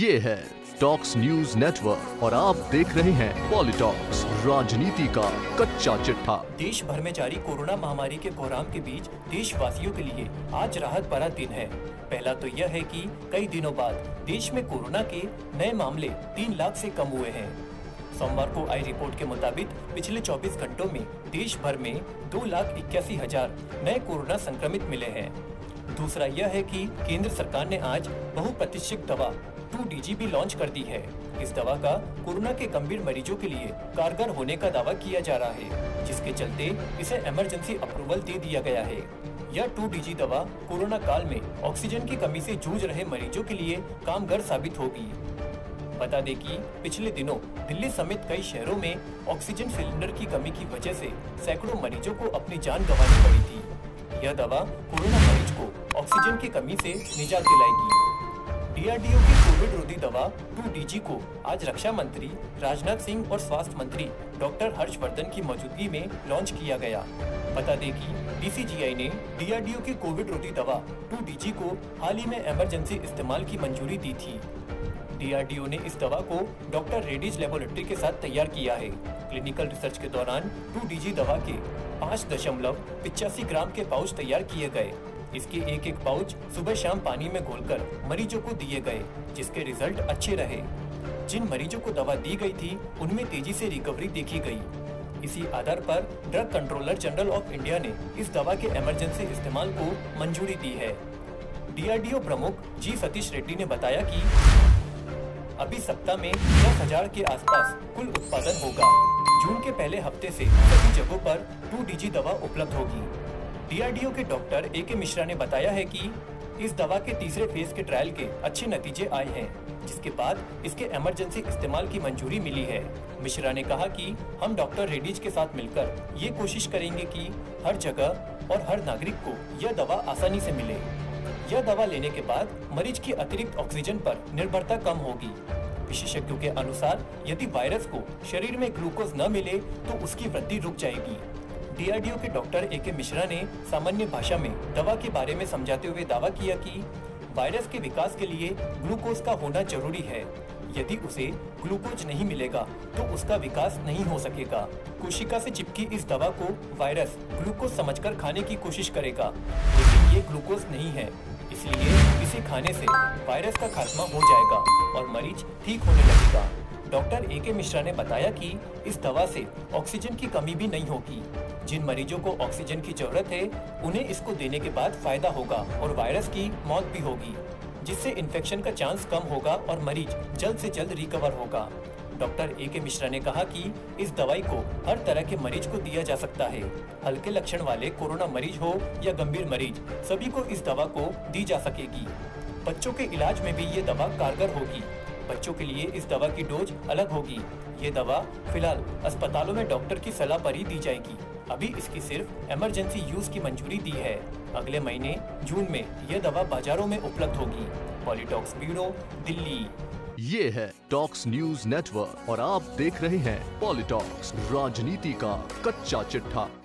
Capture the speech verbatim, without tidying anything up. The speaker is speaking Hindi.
ये है टॉक्स न्यूज नेटवर्क और आप देख रहे हैं पॉलिटॉक्स, राजनीति का कच्चा चिट्ठा। देश भर में जारी कोरोना महामारी के कोहराम के बीच देशवासियों के लिए आज राहत भरा दिन है। पहला तो यह है कि कई दिनों बाद देश में कोरोना के नए मामले तीन लाख से कम हुए हैं। सोमवार को आई रिपोर्ट के मुताबिक पिछले चौबीस घंटों में देश भर में दो लाख इक्यासी हजार नए कोरोना संक्रमित मिले हैं। दूसरा यह है कि केंद्र सरकार ने आज बहुप्रतीक्षित दवा टू डी जी भी लॉन्च कर दी है। इस दवा का कोरोना के गंभीर मरीजों के लिए कारगर होने का दावा किया जा रहा है, जिसके चलते इसे इमरजेंसी अप्रूवल दे दिया गया है। यह टू डी जी दवा कोरोना काल में ऑक्सीजन की कमी से जूझ रहे मरीजों के लिए कामगार साबित होगी। बता दें कि पिछले दिनों दिल्ली समेत कई शहरों में ऑक्सीजन सिलेंडर की कमी की वजह से सैकड़ों मरीजों को अपनी जान गंवानी पड़ी थी। यह दवा कोरोना मरीज को ऑक्सीजन की कमी से निजात दिलाएगी। डी आर डी ओ की कोविड रोधी दवा टू डी जी को आज रक्षा मंत्री राजनाथ सिंह और स्वास्थ्य मंत्री डॉक्टर हर्षवर्धन की मौजूदगी में लॉन्च किया गया। बता दें कि डी सी जी आई ने डी आर डी ओ की कोविड रोधी दवा टू डी जी को हाल ही में इमरजेंसी इस्तेमाल की मंजूरी दी थी। डी आर डी ओ ने इस दवा को डॉक्टर रेड्डीज लेबोरेटरी के साथ तैयार किया है। क्लिनिकल रिसर्च के दौरान टू डी जी दवा के पाँच दशमलव पिचासी ग्राम के पाउच तैयार किए गए। इसके एक एक पाउच सुबह शाम पानी में घोलकर मरीजों को दिए गए, जिसके रिजल्ट अच्छे रहे। जिन मरीजों को दवा दी गई थी उनमें तेजी से रिकवरी देखी गई। इसी आधार पर drug controller general of India ने इस दवा के इमरजेंसी इस्तेमाल को मंजूरी दी है। डी आर डी ओ प्रमुख जी सतीश रेड्डी ने बताया कि अभी सप्ताह में दस हजार के आसपास कुल उत्पादन होगा। जून के पहले हफ्ते से सभी जगहों पर टू डी जी दवा उपलब्ध होगी। डी आर डी ओ के डॉक्टर ए के मिश्रा ने बताया है कि इस दवा के तीसरे फेज के ट्रायल के अच्छे नतीजे आए हैं, जिसके बाद इसके इमरजेंसी इस्तेमाल की मंजूरी मिली है। मिश्रा ने कहा कि हम डॉक्टर रेड्डीज के साथ मिलकर ये कोशिश करेंगे कि हर जगह और हर नागरिक को यह दवा आसानी से मिले। यह दवा लेने के बाद मरीज की अतिरिक्त ऑक्सीजन पर निर्भरता कम होगी। विशेषज्ञों के अनुसार यदि वायरस को शरीर में ग्लूकोज न मिले तो उसकी वृद्धि रुक जाएगी। डी आर डी ओ के डॉक्टर ए के मिश्रा ने सामान्य भाषा में दवा के बारे में समझाते हुए दावा किया कि वायरस के विकास के लिए ग्लूकोज का होना जरूरी है। यदि उसे ग्लूकोज नहीं मिलेगा तो उसका विकास नहीं हो सकेगा। कोशिका से चिपकी इस दवा को वायरस ग्लूकोज समझकर खाने की कोशिश करेगा, लेकिन ये ग्लूकोज नहीं है, इसलिए इसे खाने से वायरस का खात्मा हो जाएगा और मरीज ठीक होने लगेगा। डॉक्टर ए के मिश्रा ने बताया कि इस दवा से ऑक्सीजन की कमी भी नहीं होगी। जिन मरीजों को ऑक्सीजन की जरूरत है उन्हें इसको देने के बाद फायदा होगा और वायरस की मौत भी होगी, जिससे इन्फेक्शन का चांस कम होगा और मरीज जल्द से जल्द रिकवर होगा। डॉक्टर ए के मिश्रा ने कहा कि इस दवाई को हर तरह के मरीज को दिया जा सकता है। हल्के लक्षण वाले कोरोना मरीज हो या गंभीर मरीज, सभी को इस दवा को दी जा सकेगी। बच्चों के इलाज में भी ये दवा कारगर होगी। बच्चों के लिए इस दवा की डोज अलग होगी। ये दवा फिलहाल अस्पतालों में डॉक्टर की सलाह पर ही दी जाएगी। अभी इसकी सिर्फ इमरजेंसी यूज की मंजूरी दी है। अगले महीने जून में यह दवा बाजारों में उपलब्ध होगी। Politalks bureau, Delhi. ये है टॉक्स न्यूज नेटवर्क और आप देख रहे हैं पॉलिटॉक्स, राजनीति का कच्चा चिट्ठा।